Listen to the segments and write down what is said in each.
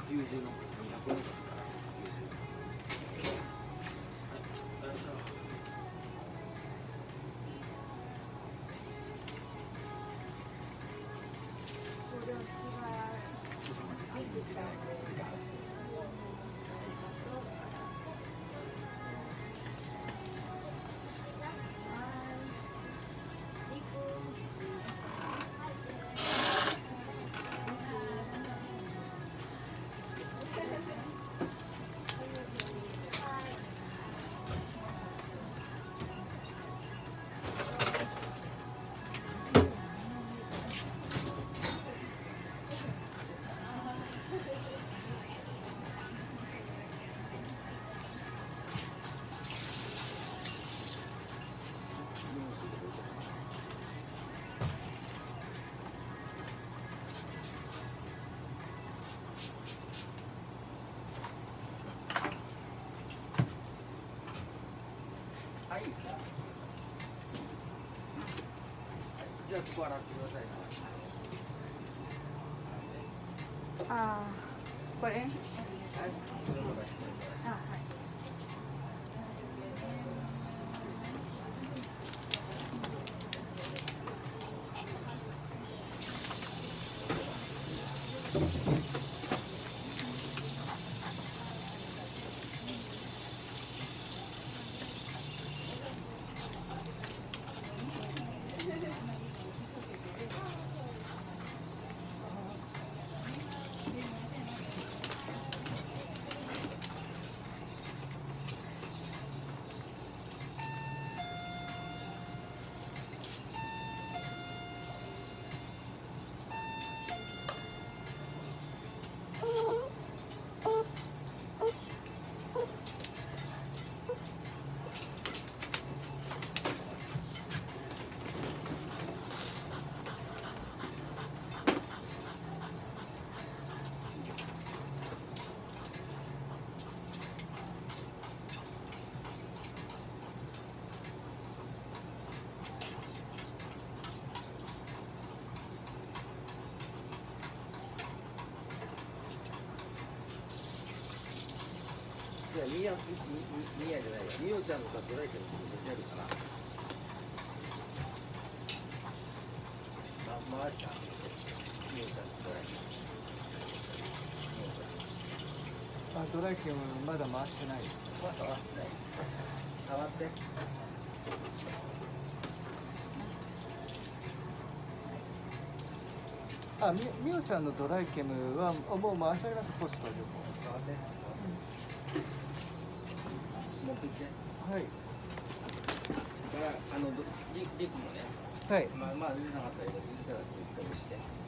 90の200円ですから。いいですか。じゃあそこ洗ってくださいな。 ああ、これ。はい。 それも出して。 あ、はい。 じゃあミヤじゃないよ。ミヨちゃんのさドライケンの出てるから。回した。ミヨちゃんのドライケン。 あ、ドライケンはまだ回してない。 まだ回してない。触って。 あ、みおちゃんのドライケムはもう回してあります。ポスト情報。 触って。持ってきて。 はい。 だからリクもね。 はい。 まあ出なかったけど出たらすぐ飛びして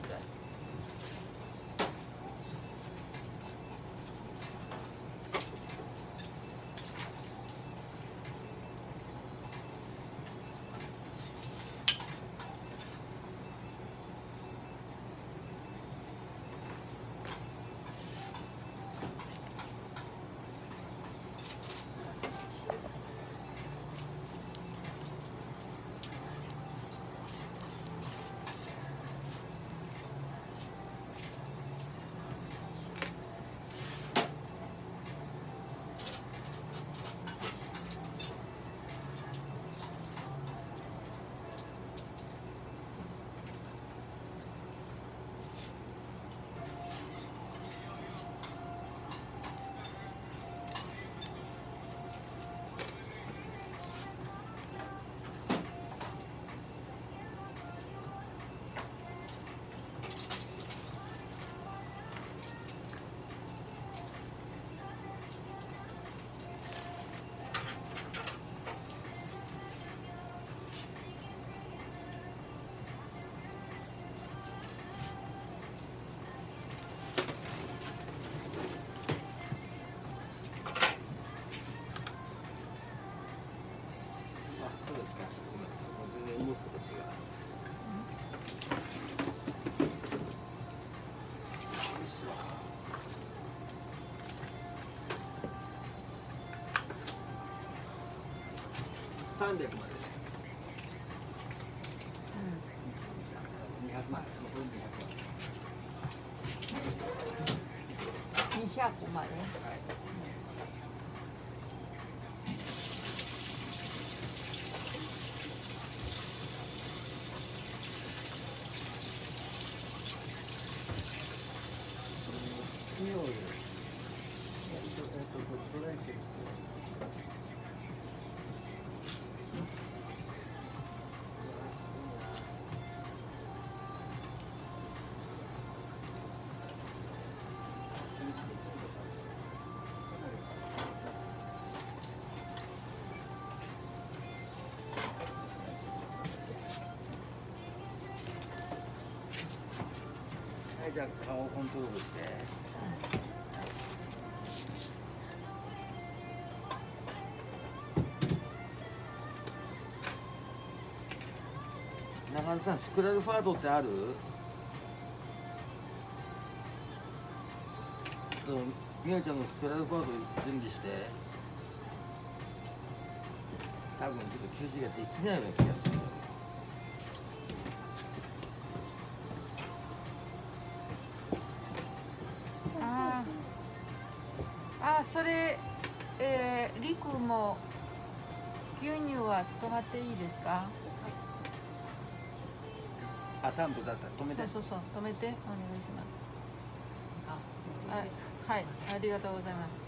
。300までね。200万。残り200万。 キャコまで。 金曜日ドライケルはい、じゃあ顔をコントロールして。中野さん、スクラルファードってある？みおちゃんのスクラルファード準備して。多分ちょっと給仕ができないような気がする。 それ、リクも牛乳は止まっていいですか？ あ、3分だったら止めて。 そう止めてお願いします。はい、ありがとうございます。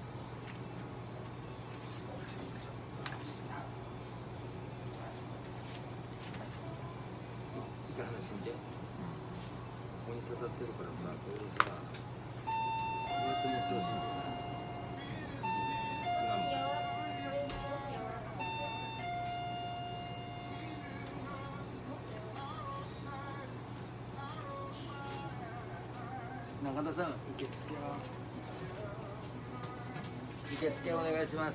一回話してみて。ここに刺さってるからさ、これをさ、こうやって持ってほしいんだよな。中田さん、受付お願いします。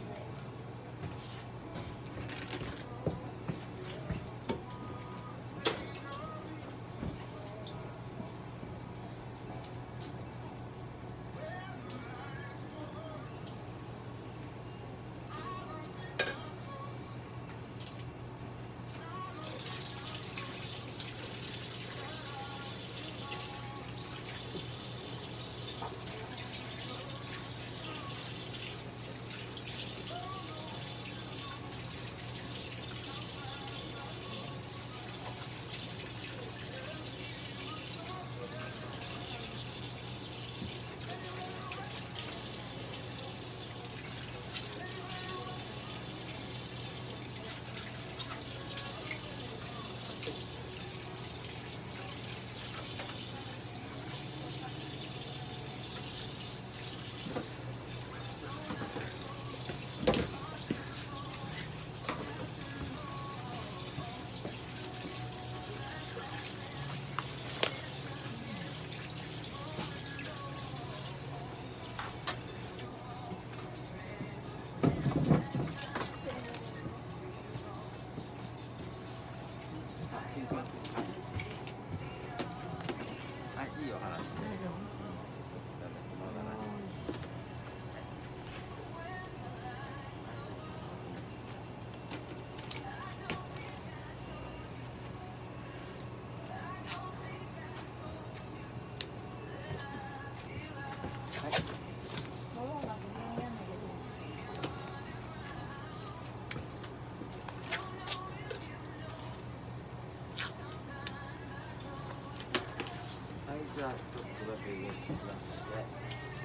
はい、いいよ、話して。じゃあちょっとだけ上にプラスして、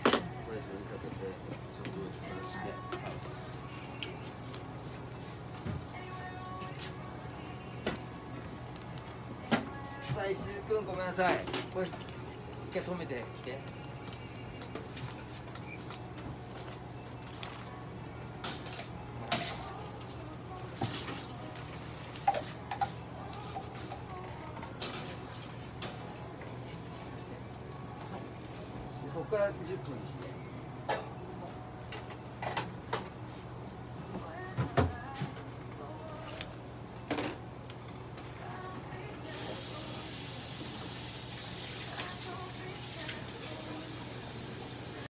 これ以上にかけてちょっと上にプラスして、さあ石津くんごめんなさい、これ一回止めてきて。ここから10分にして。